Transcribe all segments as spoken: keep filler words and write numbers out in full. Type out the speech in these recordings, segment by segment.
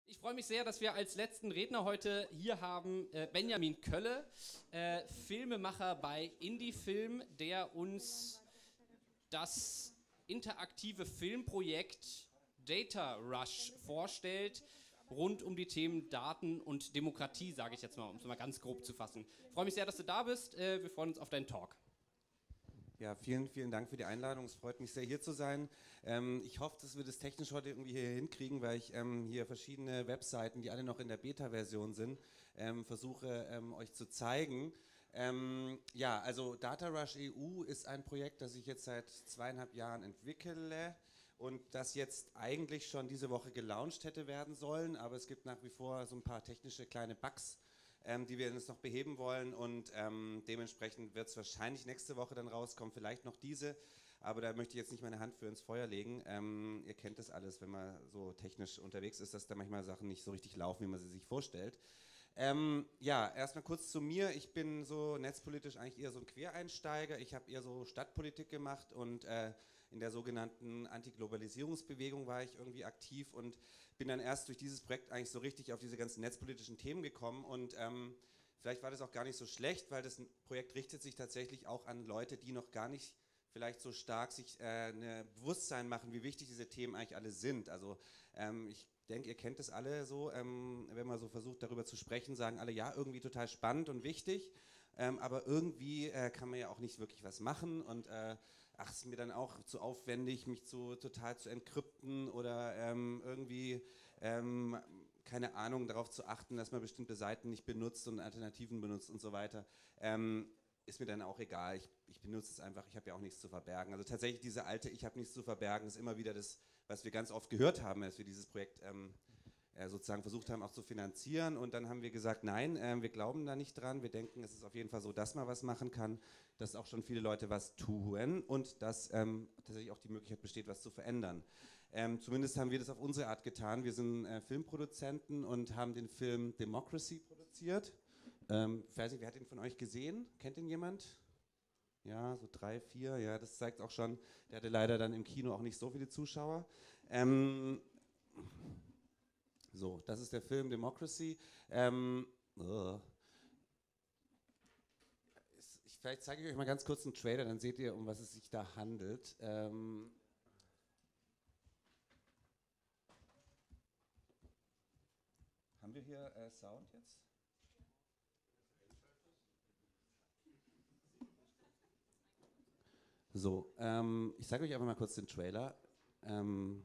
Ich freue mich sehr, dass wir als letzten Redner heute hier haben äh, Benjamin Kölle, äh, Filmemacher bei Indie-Film, der uns das interaktive Filmprojekt Data Rush vorstellt, rund um die Themen Daten und Demokratie, sage ich jetzt mal, um es mal ganz grob zu fassen. Ich freue mich sehr, dass du da bist. Äh, wir freuen uns auf deinen Talk. Ja, vielen, vielen Dank für die Einladung. Es freut mich sehr, hier zu sein. Ähm, ich hoffe, dass wir das technisch heute irgendwie hier hinkriegen, weil ich ähm, hier verschiedene Webseiten, die alle noch in der Beta-Version sind, ähm, versuche ähm, euch zu zeigen. Ähm, ja, also Data Rush E U ist ein Projekt, das ich jetzt seit zweieinhalb Jahren entwickle und das jetzt eigentlich schon diese Woche gelauncht hätte werden sollen, aber es gibt nach wie vor so ein paar technische kleine Bugs, Ähm, die wir jetzt noch beheben wollen, und ähm, dementsprechend wird es wahrscheinlich nächste Woche dann rauskommen, vielleicht noch diese, aber da möchte ich jetzt nicht meine Hand für ins Feuer legen. Ähm, ihr kennt das alles, wenn man so technisch unterwegs ist, dass da manchmal Sachen nicht so richtig laufen, wie man sie sich vorstellt. Ähm, ja, erstmal kurz zu mir. Ich bin so netzpolitisch eigentlich eher so ein Quereinsteiger. Ich habe eher so Stadtpolitik gemacht und äh, in der sogenannten Antiglobalisierungsbewegung war ich irgendwie aktiv und bin dann erst durch dieses Projekt eigentlich so richtig auf diese ganzen netzpolitischen Themen gekommen, und ähm, vielleicht war das auch gar nicht so schlecht, weil das Projekt richtet sich tatsächlich auch an Leute, die noch gar nicht vielleicht so stark sich äh, ein Bewusstsein machen, wie wichtig diese Themen eigentlich alle sind. Also ähm, ich denke, ihr kennt das alle so, ähm, wenn man so versucht darüber zu sprechen, sagen alle, ja, irgendwie total spannend und wichtig, ähm, aber irgendwie äh, kann man ja auch nicht wirklich was machen, und äh, ach, es ist mir dann auch zu aufwendig, mich zu, total zu entkrypten oder ähm, irgendwie, ähm, keine Ahnung, darauf zu achten, dass man bestimmte Seiten nicht benutzt und Alternativen benutzt und so weiter. Ähm, ist mir dann auch egal, ich, ich benutze es einfach, ich habe ja auch nichts zu verbergen. Also tatsächlich diese alte Ich habe nichts zu verbergen ist immer wieder das, was wir ganz oft gehört haben, als wir dieses Projekt ähm, äh, sozusagen versucht haben auch zu finanzieren, und dann haben wir gesagt, nein, äh, wir glauben da nicht dran, wir denken, es ist auf jeden Fall so, dass man was machen kann, dass auch schon viele Leute was tun und dass ähm, tatsächlich auch die Möglichkeit besteht, was zu verändern. Ähm, zumindest haben wir das auf unsere Art getan. Wir sind äh, Filmproduzenten und haben den Film Democracy produziert. Ähm, ich weiß nicht, wer hat ihn von euch gesehen? Kennt ihn jemand? Ja, so drei, vier, ja, das zeigt auch schon, der hatte leider dann im Kino auch nicht so viele Zuschauer. Ähm, so, das ist der Film Democracy. Ähm, uh. ich, vielleicht zeige ich euch mal ganz kurz einen Trailer, dann seht ihr, um was es sich da handelt. Ähm, haben wir hier äh, Sound jetzt? So, ähm, ich zeige euch einfach mal kurz den Trailer. Ähm,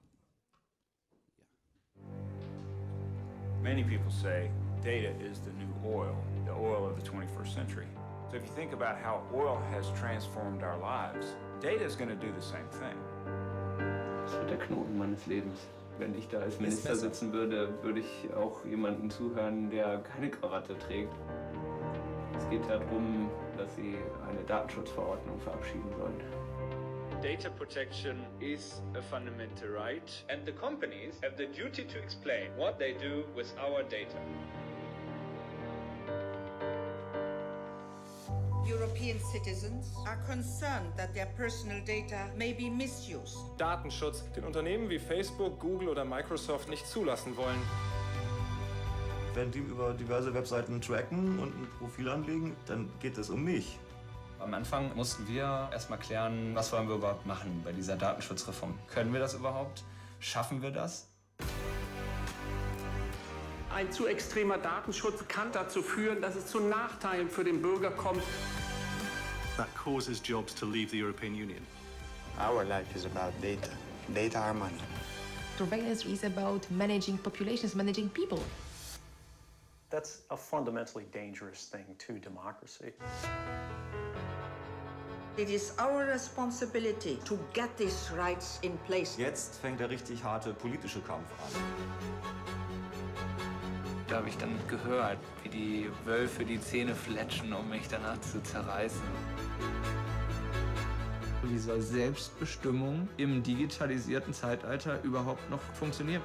ja. Many people say data is the new oil, the oil of the twenty-first century. So if you think about how oil has transformed our lives, data is going to do the same thing. Das wird der Knoten meines Lebens. Wenn ich da als Minister sitzen würde, würde ich auch jemandem zuhören, der keine Krawatte trägt. Es geht darum, dass sie eine Datenschutzverordnung verabschieden wollen. Data protection is a fundamental right, and the companies have the duty to explain what they do with our data. European citizens are concerned that their personal data may be misused. Datenschutz, den Unternehmen wie Facebook, Google oder Microsoft nicht zulassen wollen. Wenn die über diverse Webseiten tracken und ein Profil anlegen, dann geht es um mich. Am Anfang mussten wir erstmal klären, was wollen wir überhaupt machen bei dieser Datenschutzreform. Können wir das überhaupt? Schaffen wir das? Ein zu extremer Datenschutz kann dazu führen, dass es zu Nachteilen für den Bürger kommt. That causes jobs to leave the European Union. Our life is about data. Data are money. Surveillance is about managing populations, managing people. That's a fundamentally dangerous thing to democracy. It is our responsibility to get these rights in place. Jetzt fängt der richtig harte politische Kampf an. Da habe ich dann gehört, wie die Wölfe die Zähne fletschen, um mich danach zu zerreißen. Wie soll Selbstbestimmung im digitalisierten Zeitalter überhaupt noch funktionieren?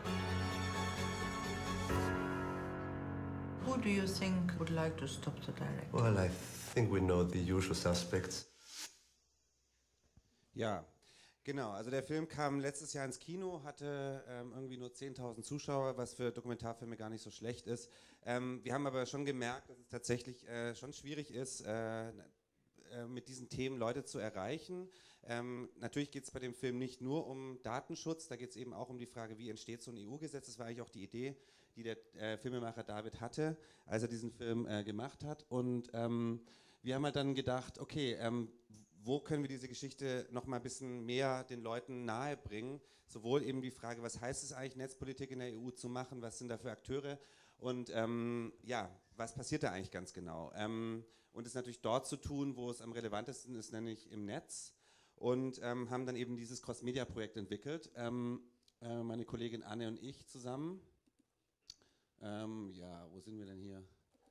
Who do you think would like to stop the directive? Well, I think we know the usual suspects. Ja, Genau, also der Film kam letztes Jahr ins Kino, hatte ähm, irgendwie nur zehntausend Zuschauer, was für Dokumentarfilme gar nicht so schlecht ist. Ähm, wir haben aber schon gemerkt, dass es tatsächlich äh, schon schwierig ist, äh, äh, mit diesen Themen Leute zu erreichen. Ähm, natürlich geht es bei dem Film nicht nur um Datenschutz, da geht es eben auch um die Frage, wie entsteht so ein E U-Gesetz. Das war eigentlich auch die Idee, die der äh, Filmemacher David hatte, als er diesen Film äh, gemacht hat. Und ähm, wir haben halt dann gedacht, okay, ähm, wo können wir diese Geschichte noch mal ein bisschen mehr den Leuten nahe bringen? Sowohl eben die Frage, was heißt es eigentlich, Netzpolitik in der E U zu machen, was sind da für Akteure und ähm, ja, was passiert da eigentlich ganz genau? Ähm, und es natürlich dort zu tun, wo es am relevantesten ist, nämlich im Netz. Und ähm, haben dann eben dieses Cross-Media-Projekt entwickelt, ähm, äh, meine Kollegin Anne und ich zusammen. Ähm, ja, wo sind wir denn hier?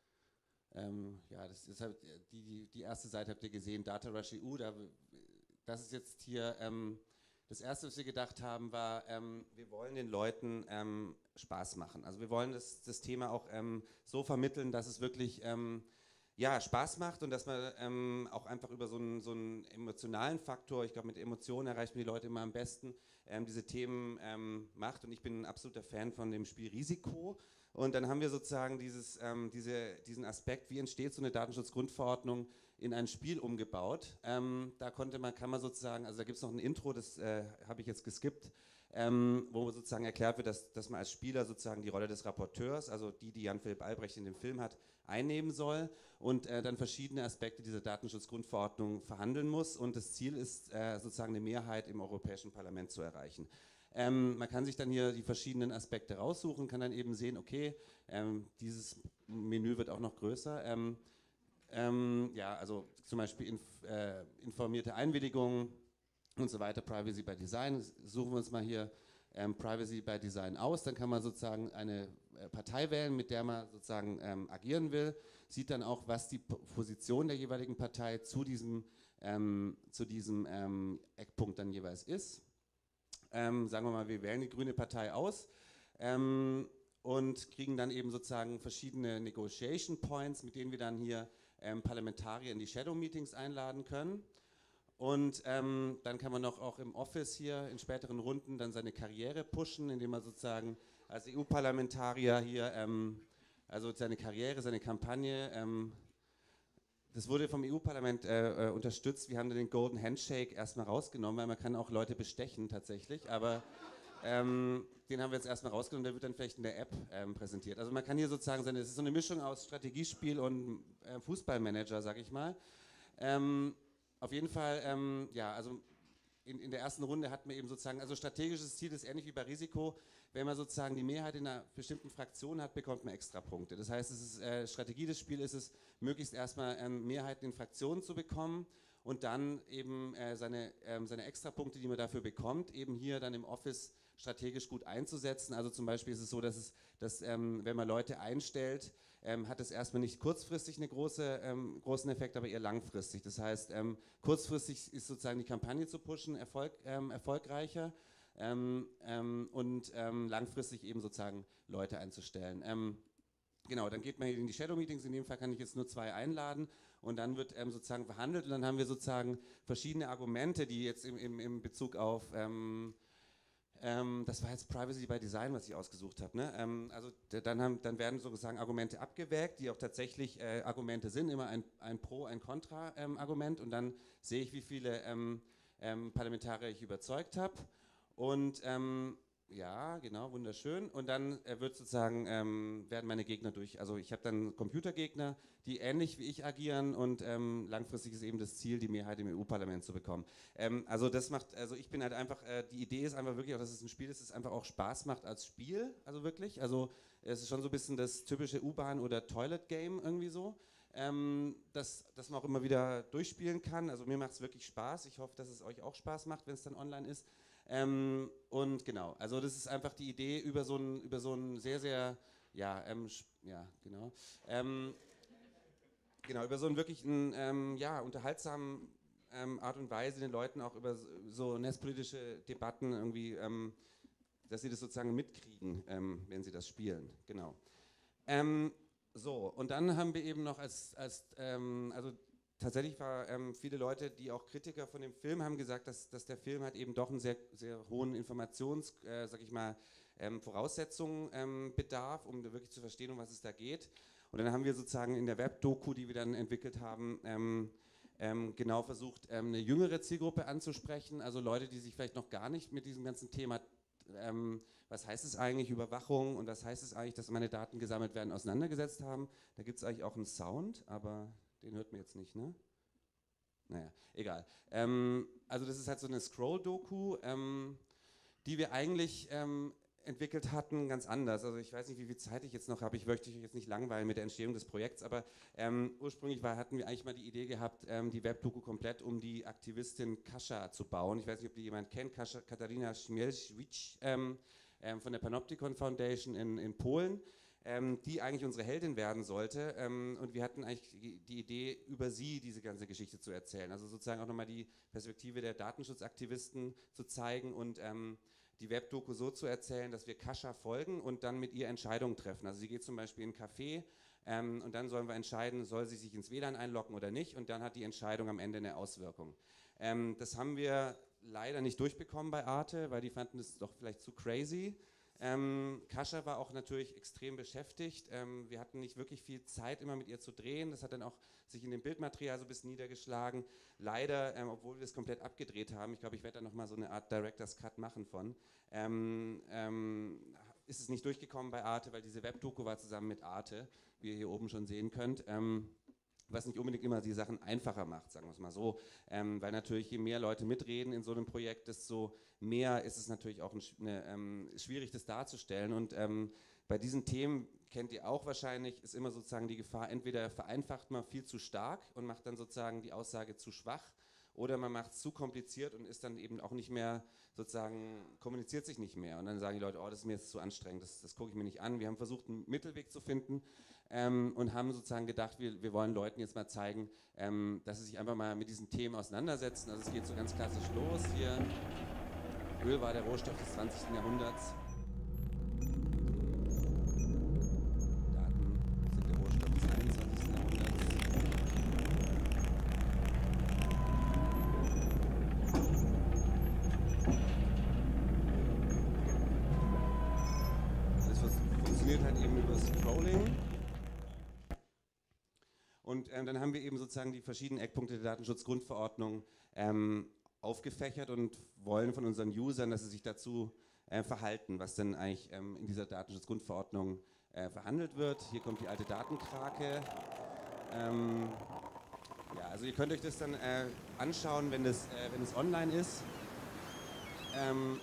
Ähm, ja, das ist halt die, die erste Seite habt ihr gesehen, DataRush E U. Da, das ist jetzt hier, ähm, das erste, was wir gedacht haben, war, ähm, wir wollen den Leuten ähm, Spaß machen. Also wir wollen das, das Thema auch ähm, so vermitteln, dass es wirklich ähm, ja, Spaß macht und dass man ähm, auch einfach über so einen, so einen emotionalen Faktor, ich glaube mit Emotionen erreicht man die Leute immer am besten, ähm, diese Themen ähm, macht. Und ich bin ein absoluter Fan von dem Spiel Risiko. Und dann haben wir sozusagen dieses, ähm, diese, diesen Aspekt, wie entsteht so eine Datenschutzgrundverordnung, in ein Spiel umgebaut. Ähm, da konnte man, kann man sozusagen, also da gibt es noch ein Intro, das äh, habe ich jetzt geskippt, ähm, wo sozusagen erklärt wird, dass, dass man als Spieler sozusagen die Rolle des Rapporteurs, also die, die Jan-Philipp Albrecht in dem Film hat, einnehmen soll und äh, dann verschiedene Aspekte dieser Datenschutzgrundverordnung verhandeln muss. Und das Ziel ist äh, sozusagen eine Mehrheit im Europäischen Parlament zu erreichen. Ähm, man kann sich dann hier die verschiedenen Aspekte raussuchen, kann dann eben sehen, okay, ähm, dieses Menü wird auch noch größer. Ähm, ähm, ja, also zum Beispiel inf äh, informierte Einwilligung und so weiter, Privacy by Design. Suchen wir uns mal hier ähm, Privacy by Design aus, dann kann man sozusagen eine äh, Partei wählen, mit der man sozusagen ähm, agieren will, sieht dann auch, was die P Position der jeweiligen Partei zu diesem, ähm, zu diesem ähm, Eckpunkt dann jeweils ist. Ähm, sagen wir mal, wir wählen die Grüne Partei aus ähm, und kriegen dann eben sozusagen verschiedene Negotiation Points, mit denen wir dann hier ähm, Parlamentarier in die Shadow Meetings einladen können. Und ähm, dann kann man noch auch im Office hier in späteren Runden dann seine Karriere pushen, indem man sozusagen als E U-Parlamentarier hier, ähm, also seine Karriere, seine Kampagne, ähm, das wurde vom E U-Parlament äh, äh, unterstützt. Wir haben den Golden Handshake erstmal rausgenommen, weil man kann auch Leute bestechen tatsächlich, aber ähm, den haben wir jetzt erstmal rausgenommen, der wird dann vielleicht in der App ähm, präsentiert. Also man kann hier sozusagen seine, es ist so eine Mischung aus Strategiespiel und äh, Fußballmanager, sag ich mal. Ähm, auf jeden Fall, ähm, ja, also in, in der ersten Runde hatten wir eben sozusagen, also strategisches Ziel ist ähnlich wie bei Risiko, wenn man sozusagen die Mehrheit in einer bestimmten Fraktion hat, bekommt man extra Punkte. Das heißt, es ist, äh, Strategie des Spiels ist es, möglichst erstmal ähm, Mehrheiten in Fraktionen zu bekommen und dann eben äh, seine, ähm, seine Extrapunkte, die man dafür bekommt, eben hier dann im Office strategisch gut einzusetzen. Also zum Beispiel ist es so, dass, es, dass ähm, wenn man Leute einstellt, ähm, hat es erstmal nicht kurzfristig einen große, ähm, großen Effekt, aber eher langfristig. Das heißt, ähm, kurzfristig ist sozusagen die Kampagne zu pushen Erfolg, ähm, erfolgreicher ähm, ähm, und ähm, langfristig eben sozusagen Leute einzustellen. Ähm, genau, dann geht man in die Shadow Meetings, in dem Fall kann ich jetzt nur zwei einladen und dann wird ähm, sozusagen verhandelt und dann haben wir sozusagen verschiedene Argumente, die jetzt im, im, im Bezug auf ähm, Ähm, das war jetzt Privacy by Design, was ich ausgesucht habe. Ne? Ähm, also dann, haben, dann werden sozusagen Argumente abgewägt, die auch tatsächlich äh, Argumente sind, immer ein, ein Pro-, ein Kontra-Argument ähm, und dann sehe ich, wie viele ähm, ähm, Parlamentarier ich überzeugt habe und ähm, ja, genau, wunderschön. Und dann äh, wird sozusagen, ähm, werden meine Gegner durch, also ich habe dann Computergegner, die ähnlich wie ich agieren und ähm, langfristig ist eben das Ziel, die Mehrheit im E U-Parlament zu bekommen. Ähm, also das macht, also ich bin halt einfach, äh, die Idee ist einfach wirklich auch, dass es ein Spiel ist, das einfach auch Spaß macht als Spiel, also wirklich. Also es ist schon so ein bisschen das typische U-Bahn- oder Toilet-Game irgendwie so. Ähm, dass, dass man auch immer wieder durchspielen kann. Also mir macht es wirklich Spaß. Ich hoffe, dass es euch auch Spaß macht, wenn es dann online ist. Ähm, und genau, also das ist einfach die Idee über so ein, über so ein sehr, sehr, ja, ähm, ja, genau, ähm, genau, über so einen wirklich einen, ähm, ja, unterhaltsamen ähm, Art und Weise den Leuten auch über so netzpolitische Debatten irgendwie, ähm, dass sie das sozusagen mitkriegen, ähm, wenn sie das spielen, genau. Ähm, so, und dann haben wir eben noch als, als ähm, also tatsächlich war ähm, viele Leute, die auch Kritiker von dem Film haben gesagt, dass, dass der Film halt eben doch einen sehr, sehr hohen Informations, äh, sag ich mal, ähm, Voraussetzungen ähm, bedarf, um wirklich zu verstehen, um was es da geht. Und dann haben wir sozusagen in der Webdoku, die wir dann entwickelt haben, ähm, ähm, genau versucht, ähm, eine jüngere Zielgruppe anzusprechen, also Leute, die sich vielleicht noch gar nicht mit diesem ganzen Thema, ähm, was heißt es eigentlich, Überwachung und was heißt es eigentlich, dass meine Daten gesammelt werden, auseinandergesetzt haben. Da gibt es eigentlich auch einen Sound, aber den hört man jetzt nicht, ne? Naja, egal. Ähm, also das ist halt so eine Scroll-Doku, ähm, die wir eigentlich ähm, entwickelt hatten, ganz anders. Also ich weiß nicht, wie viel Zeit ich jetzt noch habe, ich möchte euch jetzt nicht langweilen mit der Entstehung des Projekts, aber ähm, ursprünglich war, hatten wir eigentlich mal die Idee gehabt, ähm, die Webdoku komplett um die Aktivistin Kasia zu bauen. Ich weiß nicht, ob die jemand kennt, Kasia, Katarina Śmielewicz ähm, ähm, von der Panopticon Foundation in, in Polen, ähm, die eigentlich unsere Heldin werden sollte. Ähm, und wir hatten eigentlich die, die Idee, über sie diese ganze Geschichte zu erzählen. Also sozusagen auch nochmal die Perspektive der Datenschutzaktivisten zu zeigen und ähm, die Webdoku so zu erzählen, dass wir Kasia folgen und dann mit ihr Entscheidungen treffen. Also sie geht zum Beispiel in ein Café ähm, und dann sollen wir entscheiden, soll sie sich ins W L A N einloggen oder nicht, und dann hat die Entscheidung am Ende eine Auswirkung. Ähm, das haben wir leider nicht durchbekommen bei Arte, weil die fanden das doch vielleicht zu crazy. Ähm, Kasia war auch natürlich extrem beschäftigt. Ähm, wir hatten nicht wirklich viel Zeit, immer mit ihr zu drehen. Das hat dann auch sich in dem Bildmaterial so ein bisschen niedergeschlagen. Leider, ähm, obwohl wir das komplett abgedreht haben, ich glaube, ich werde da nochmal so eine Art Director's Cut machen von, ähm, ähm, ist es nicht durchgekommen bei Arte, weil diese Webdoku war zusammen mit Arte, wie ihr hier oben schon sehen könnt. Ähm, was nicht unbedingt immer die Sachen einfacher macht, sagen wir es mal so, ähm, weil natürlich je mehr Leute mitreden in so einem Projekt, desto mehr ist es natürlich auch ein, eine, ähm, schwierig, das darzustellen, und ähm, bei diesen Themen, kennt ihr auch wahrscheinlich, ist immer sozusagen die Gefahr, entweder vereinfacht man viel zu stark und macht dann sozusagen die Aussage zu schwach, oder man macht es zu kompliziert und ist dann eben auch nicht mehr, sozusagen, kommuniziert sich nicht mehr. Und dann sagen die Leute, oh, das ist mir jetzt zu anstrengend, das, das gucke ich mir nicht an. Wir haben versucht, einen Mittelweg zu finden ähm, und haben sozusagen gedacht, wir, wir wollen Leuten jetzt mal zeigen, ähm, dass sie sich einfach mal mit diesen Themen auseinandersetzen. Also es geht so ganz klassisch los hier. Öl war der Rohstoff des zwanzigsten Jahrhunderts. Daten sind der Rohstoff des einundzwanzigsten Jahrhunderts. Halt eben über Scrolling. Und ähm, dann haben wir eben sozusagen die verschiedenen Eckpunkte der Datenschutzgrundverordnung ähm, aufgefächert und wollen von unseren Usern, dass sie sich dazu äh, verhalten, was denn eigentlich ähm, in dieser Datenschutzgrundverordnung äh, verhandelt wird. Hier kommt die alte Datenkrake. Ähm, ja, also ihr könnt euch das dann äh, anschauen, wenn das, äh, wenn es online ist. Ähm,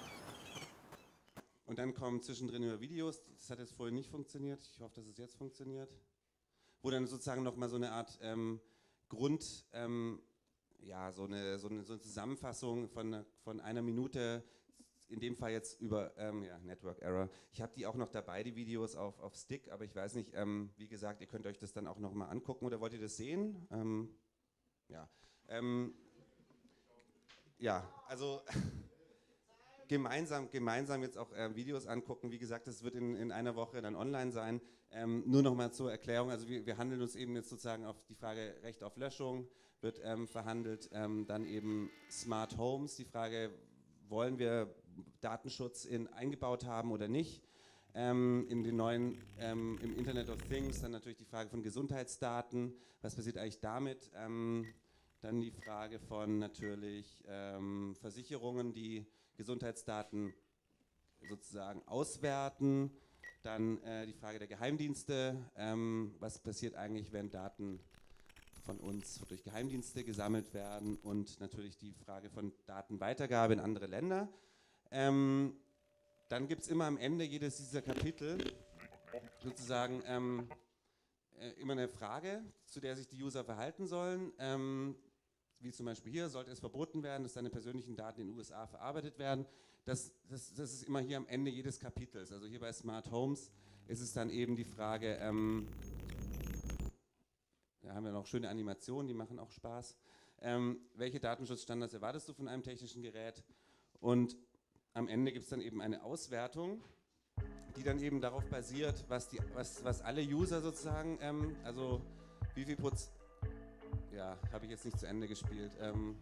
Und dann kommen zwischendrin über Videos, das hat jetzt vorhin nicht funktioniert, ich hoffe, dass es jetzt funktioniert, wo dann sozusagen nochmal so eine Art ähm, Grund, ähm, ja, so eine, so, eine, so eine Zusammenfassung von, von einer Minute, in dem Fall jetzt über ähm, ja, Network Error. Ich habe die auch noch dabei, die Videos auf, auf Stick, aber ich weiß nicht, ähm, wie gesagt, ihr könnt euch das dann auch nochmal angucken, oder wollt ihr das sehen? Ähm, ja, ähm, ja, also... Gemeinsam, gemeinsam jetzt auch äh, Videos angucken. Wie gesagt, das wird in, in einer Woche dann online sein. Ähm, nur nochmal zur Erklärung, also wir, wir handeln uns eben jetzt sozusagen auf die Frage Recht auf Löschung, wird ähm, verhandelt. Ähm, dann eben Smart Homes, die Frage, wollen wir Datenschutz in, eingebaut haben oder nicht. Ähm, in den neuen, ähm, im Internet of Things, dann natürlich die Frage von Gesundheitsdaten, was passiert eigentlich damit. Ähm, dann die Frage von natürlich ähm, Versicherungen, die Gesundheitsdaten sozusagen auswerten, dann äh, die Frage der Geheimdienste, ähm, was passiert eigentlich, wenn Daten von uns durch Geheimdienste gesammelt werden, und natürlich die Frage von Datenweitergabe in andere Länder. Ähm, dann gibt es immer am Ende jedes dieser Kapitel sozusagen ähm, äh, immer eine Frage, zu der sich die User verhalten sollen. Ähm, wie zum Beispiel hier, sollte es verboten werden, dass deine persönlichen Daten in den U S A verarbeitet werden. Das, das, das ist immer hier am Ende jedes Kapitels. Also hier bei Smart Homes ist es dann eben die Frage, ähm, da haben wir noch schöne Animationen, die machen auch Spaß. Ähm, welche Datenschutzstandards erwartest du von einem technischen Gerät? Und am Ende gibt es dann eben eine Auswertung, die dann eben darauf basiert, was, die, was, was alle User sozusagen, ähm, also wie viel Prozent, ja, habe ich jetzt nicht zu Ende gespielt. Ähm,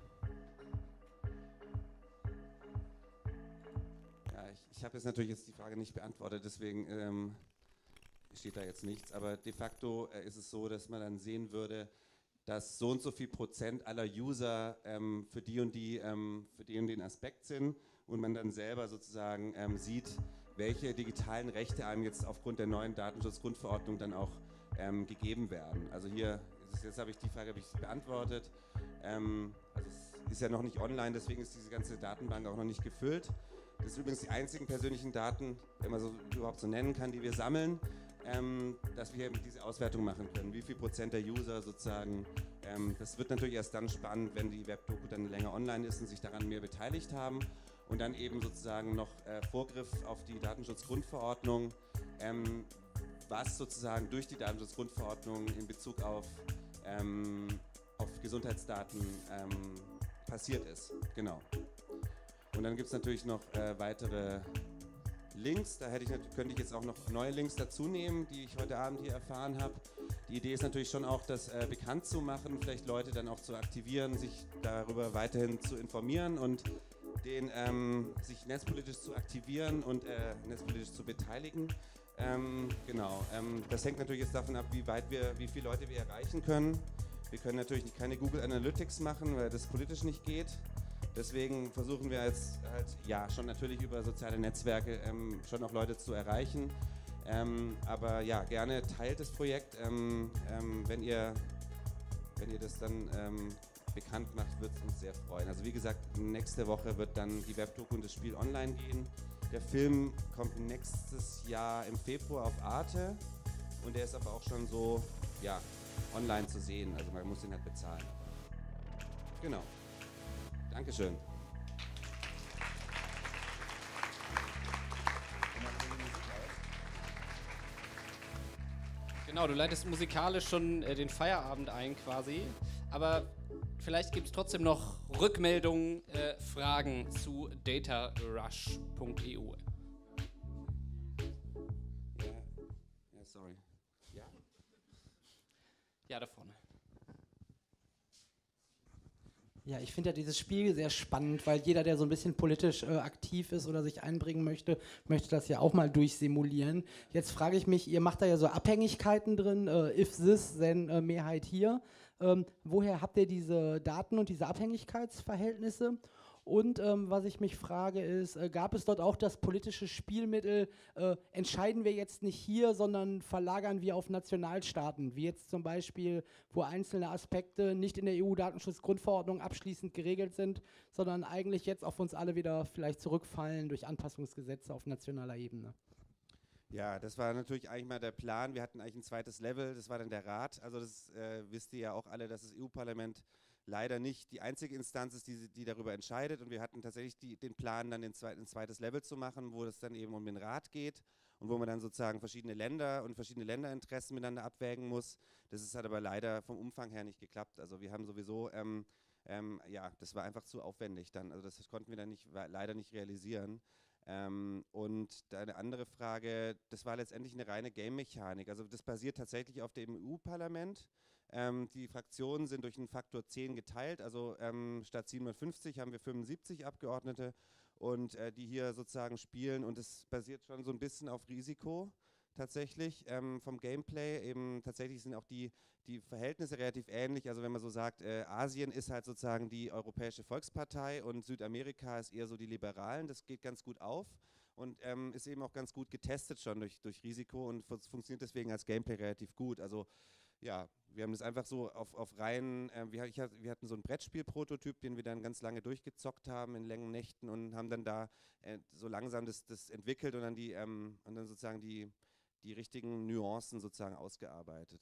ja, ich, ich habe jetzt natürlich jetzt die Frage nicht beantwortet, deswegen ähm, steht da jetzt nichts. Aber de facto äh, ist es so, dass man dann sehen würde, dass so und so viel Prozent aller User ähm, für die und die, ähm, für den und den Aspekt sind und man dann selber sozusagen ähm, sieht, welche digitalen Rechte einem jetzt aufgrund der neuen Datenschutzgrundverordnung dann auch ähm, gegeben werden. Also hier, ist, jetzt habe ich die Frage habe ich beantwortet. Ähm, also es ist ja noch nicht online, deswegen ist diese ganze Datenbank auch noch nicht gefüllt. Das sind übrigens die einzigen persönlichen Daten, wenn man so überhaupt so nennen kann, die wir sammeln. Ähm, dass wir eben diese Auswertung machen können, wie viel Prozent der User sozusagen, ähm, das wird natürlich erst dann spannend, wenn die Webdoku dann länger online ist und sich daran mehr beteiligt haben und dann eben sozusagen noch äh, Vorgriff auf die Datenschutzgrundverordnung, ähm, was sozusagen durch die Datenschutzgrundverordnung in Bezug auf, ähm, auf Gesundheitsdaten ähm, passiert ist, genau. Und dann gibt es natürlich noch äh, weitere Links, da hätte ich, könnte ich jetzt auch noch neue Links dazu nehmen, die ich heute Abend hier erfahren habe. Die Idee ist natürlich schon auch, das äh, bekannt zu machen, vielleicht Leute dann auch zu aktivieren, sich darüber weiterhin zu informieren und den, ähm, sich netzpolitisch zu aktivieren und äh, netzpolitisch zu beteiligen. Ähm, genau, ähm, das hängt natürlich jetzt davon ab, wie weit wir, wie viele Leute wir erreichen können. Wir können natürlich keine Google Analytics machen, weil das politisch nicht geht. Deswegen versuchen wir jetzt halt, ja, schon natürlich über soziale Netzwerke ähm, schon auch Leute zu erreichen. Ähm, aber ja, gerne teilt das Projekt. Ähm, ähm, wenn ihr, wenn ihr das dann ähm, bekannt macht, wird es uns sehr freuen. Also wie gesagt, nächste Woche wird dann die Webdoku und das Spiel online gehen. Der Film kommt nächstes Jahr im Februar auf Arte und der ist aber auch schon so, ja, online zu sehen. Also man muss ihn halt bezahlen. Genau. Dankeschön. Genau, du leitest musikalisch schon äh, den Feierabend ein quasi, aber vielleicht gibt es trotzdem noch Rückmeldungen, äh, Fragen zu datarush punkt e u. Ja, ja, sorry. Ja? Ja, da vorne. Ja, ich finde ja dieses Spiel sehr spannend, weil jeder, der so ein bisschen politisch äh, aktiv ist oder sich einbringen möchte, möchte das ja auch mal durchsimulieren. Jetzt frage ich mich, ihr macht da ja so Abhängigkeiten drin, äh, if this, then äh, Mehrheit hier. Ähm, woher habt ihr diese Daten und diese Abhängigkeitsverhältnisse? Und ähm, was ich mich frage ist, äh, gab es dort auch das politische Spielmittel, äh, entscheiden wir jetzt nicht hier, sondern verlagern wir auf Nationalstaaten, wie jetzt zum Beispiel, wo einzelne Aspekte nicht in der E U-Datenschutzgrundverordnung abschließend geregelt sind, sondern eigentlich jetzt auf uns alle wieder vielleicht zurückfallen durch Anpassungsgesetze auf nationaler Ebene. Ja, das war natürlich eigentlich mal der Plan. Wir hatten eigentlich ein zweites Level, das war dann der Rat. Also das äh, wisst ihr ja auch alle, dass das E U-Parlament leider nicht die einzige Instanz ist, die, die darüber entscheidet. Und wir hatten tatsächlich die, den Plan, dann den zweit, ein zweites Level zu machen, wo es dann eben um den Rat geht und wo man dann sozusagen verschiedene Länder und verschiedene Länderinteressen miteinander abwägen muss. Das ist, hat aber leider vom Umfang her nicht geklappt. Also wir haben sowieso, ähm, ähm, ja, das war einfach zu aufwendig dann. Also das konnten wir dann nicht, leider nicht realisieren. Ähm, und eine andere Frage, das war letztendlich eine reine Game-Mechanik. Also das basiert tatsächlich auf dem E U-Parlament. Ähm, die Fraktionen sind durch einen Faktor zehn geteilt, also ähm, statt siebenundfünfzig haben wir fünfundsiebzig Abgeordnete und äh, die hier sozusagen spielen und es basiert schon so ein bisschen auf Risiko tatsächlich ähm, vom Gameplay. Eben tatsächlich sind auch die, die Verhältnisse relativ ähnlich, also wenn man so sagt, äh, Asien ist halt sozusagen die Europäische Volkspartei und Südamerika ist eher so die Liberalen, das geht ganz gut auf. Und ähm, ist eben auch ganz gut getestet schon durch, durch Risiko und fu- funktioniert deswegen als Gameplay relativ gut. Also ja, wir haben das einfach so auf, auf Reihen, äh, wir, ich, wir hatten so einen Brettspiel-Prototyp, den wir dann ganz lange durchgezockt haben in langen Nächten und haben dann da äh, so langsam das, das entwickelt und dann die ähm, und dann sozusagen die, die richtigen Nuancen sozusagen ausgearbeitet.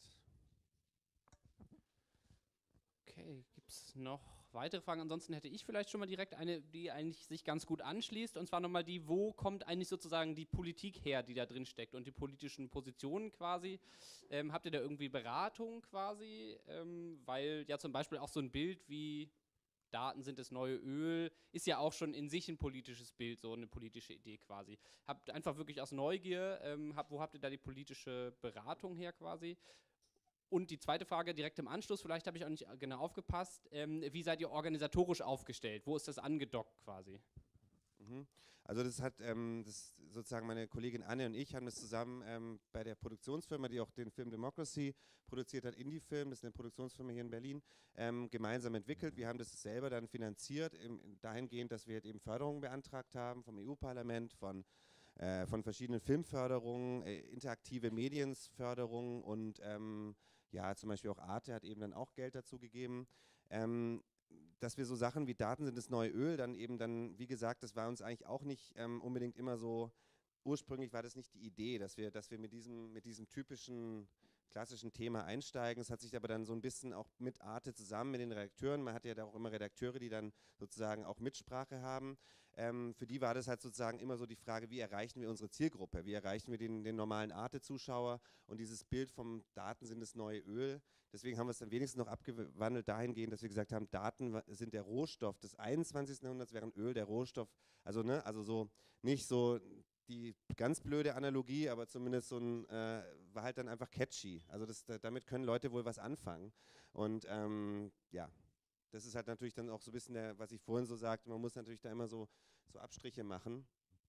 Okay, gibt es noch weitere Fragen? Ansonsten hätte ich vielleicht schon mal direkt eine, die eigentlich sich ganz gut anschließt. Und zwar nochmal die, wo kommt eigentlich sozusagen die Politik her, die da drin steckt und die politischen Positionen quasi. Ähm, habt ihr da irgendwie Beratung quasi? Ähm, weil ja zum Beispiel auch so ein Bild wie Daten sind das neue Öl, ist ja auch schon in sich ein politisches Bild, so eine politische Idee quasi. Habt einfach wirklich aus Neugier, ähm, hab, wo habt ihr da die politische Beratung her quasi? Und die zweite Frage direkt im Anschluss, vielleicht habe ich auch nicht genau aufgepasst, ähm, wie seid ihr organisatorisch aufgestellt? Wo ist das angedockt quasi? Mhm. Also das hat ähm, das sozusagen meine Kollegin Anne und ich haben das zusammen ähm, bei der Produktionsfirma, die auch den Film Democracy produziert hat, Indie-Film, das ist eine Produktionsfirma hier in Berlin, ähm, gemeinsam entwickelt. Wir haben das selber dann finanziert, im, dahingehend, dass wir halt eben Förderungen beantragt haben vom E U-Parlament, von, äh, von verschiedenen Filmförderungen, äh, interaktive Medienförderungen und ähm, ja, zum Beispiel auch Arte hat eben dann auch Geld dazu gegeben. Ähm, dass wir so Sachen wie Daten sind das neue Öl, dann eben dann, wie gesagt, das war uns eigentlich auch nicht ähm, unbedingt immer so, ursprünglich war das nicht die Idee, dass wir, dass wir mit diesem, mit diesem typischen klassischen Thema einsteigen. Es hat sich aber dann so ein bisschen auch mit Arte zusammen, mit den Redakteuren, man hat ja da auch immer Redakteure, die dann sozusagen auch Mitsprache haben. Ähm, für die war das halt sozusagen immer so die Frage, wie erreichen wir unsere Zielgruppe, wie erreichen wir den, den normalen Arte-Zuschauer und dieses Bild vom Daten sind das neue Öl. Deswegen haben wir es dann wenigstens noch abgewandelt dahingehend, dass wir gesagt haben, Daten sind der Rohstoff des einundzwanzigsten Jahrhunderts, während Öl der Rohstoff, also ne, also so nicht so die ganz blöde Analogie, aber zumindest so ein, äh, war halt dann einfach catchy. Also das, damit können Leute wohl was anfangen. Und ähm, ja, das ist halt natürlich dann auch so ein bisschen, der, was ich vorhin so sagte, man muss natürlich da immer so, so Abstriche machen.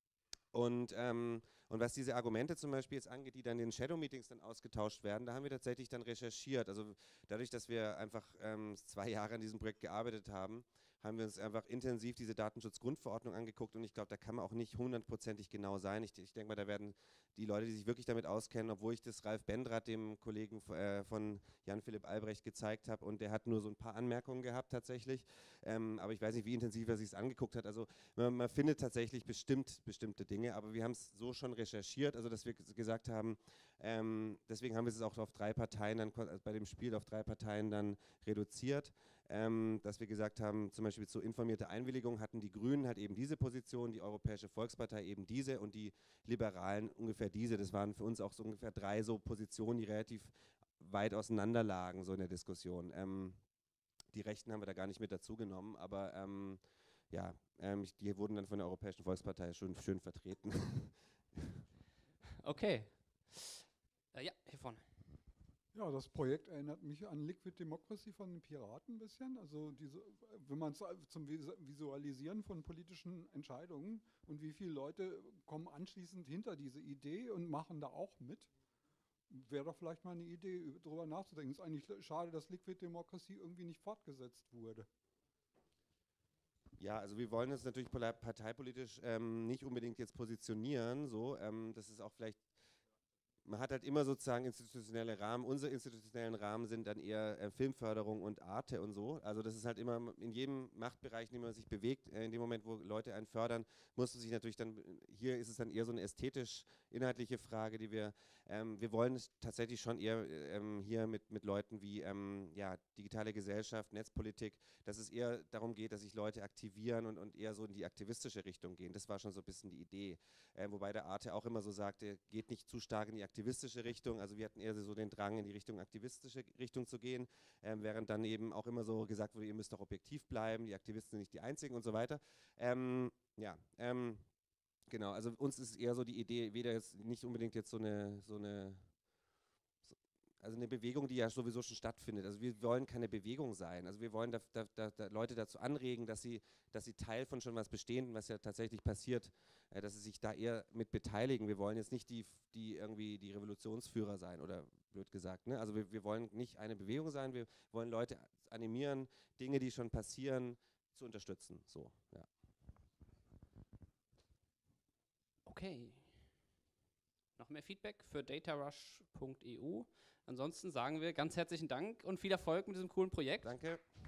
Und, ähm, und was diese Argumente zum Beispiel jetzt angeht, die dann in den Shadow-Meetings dann ausgetauscht werden, da haben wir tatsächlich dann recherchiert. Also dadurch, dass wir einfach ähm, zwei Jahre an diesem Projekt gearbeitet haben, haben wir uns einfach intensiv diese Datenschutzgrundverordnung angeguckt und ich glaube, da kann man auch nicht hundertprozentig genau sein. Ich, ich denke mal, da werden die Leute, die sich wirklich damit auskennen, obwohl ich das Ralf Bendrath, dem Kollegen äh, von Jan-Philipp Albrecht, gezeigt habe und der hat nur so ein paar Anmerkungen gehabt tatsächlich, ähm, aber ich weiß nicht, wie intensiv er sich es angeguckt hat. Also man, man findet tatsächlich bestimmt bestimmte Dinge, aber wir haben es so schon recherchiert, also dass wir gesagt haben, ähm, deswegen haben wir es auch auf drei Parteien, dann bei dem Spiel auf drei Parteien dann reduziert. Ähm, dass wir gesagt haben, zum Beispiel zur informierte Einwilligung hatten die Grünen halt eben diese Position, die Europäische Volkspartei eben diese und die Liberalen ungefähr diese. Das waren für uns auch so ungefähr drei so Positionen, die relativ weit auseinander lagen, so in der Diskussion. Ähm, die Rechten haben wir da gar nicht mit dazu genommen, aber ähm, ja, ähm, die wurden dann von der Europäischen Volkspartei schön, schön vertreten. Okay. Äh, ja, hier vorne. Ja, das Projekt erinnert mich an Liquid Democracy von den Piraten ein bisschen. Also diese, wenn man zum Visualisieren von politischen Entscheidungen und wie viele Leute kommen anschließend hinter diese Idee und machen da auch mit, wäre doch vielleicht mal eine Idee, darüber nachzudenken. Es ist eigentlich schade, dass Liquid Democracy irgendwie nicht fortgesetzt wurde. Ja, also wir wollen uns natürlich parteipolitisch ähm, nicht unbedingt jetzt positionieren, so, ähm, das ist auch vielleicht. Man hat halt immer sozusagen institutionelle Rahmen. Unsere institutionellen Rahmen sind dann eher äh, Filmförderung und Arte und so. Also das ist halt immer in jedem Machtbereich, in dem man sich bewegt, äh, in dem Moment, wo Leute einen fördern, muss man sich natürlich dann, hier ist es dann eher so eine ästhetisch-inhaltliche Frage, die wir, ähm, wir wollen tatsächlich schon eher ähm, hier mit, mit Leuten wie ähm, ja, digitale Gesellschaft, Netzpolitik, dass es eher darum geht, dass sich Leute aktivieren und, und eher so in die aktivistische Richtung gehen. Das war schon so ein bisschen die Idee. Äh, wobei der Arte auch immer so sagte, geht nicht zu stark in die aktivistische Richtung, also wir hatten eher so den Drang, in die Richtung aktivistische Richtung zu gehen, ähm, während dann eben auch immer so gesagt wurde, ihr müsst doch objektiv bleiben, die Aktivisten sind nicht die einzigen und so weiter. Ähm, ja, ähm, genau, also uns ist eher so die Idee, weder jetzt nicht unbedingt jetzt so eine, so eine also eine Bewegung, die ja sowieso schon stattfindet. Also wir wollen keine Bewegung sein. Also wir wollen da, da, da, da Leute dazu anregen, dass sie, dass sie Teil von schon was Bestehenden, was ja tatsächlich passiert, äh, dass sie sich da eher mit beteiligen. Wir wollen jetzt nicht die, die irgendwie die Revolutionsführer sein oder blöd gesagt. Ne? Also wir, wir wollen nicht eine Bewegung sein, wir wollen Leute animieren, Dinge, die schon passieren, zu unterstützen. So, ja. Okay. Noch mehr Feedback für datarush punkt e u. Ansonsten sagen wir ganz herzlichen Dank und viel Erfolg mit diesem coolen Projekt. Danke.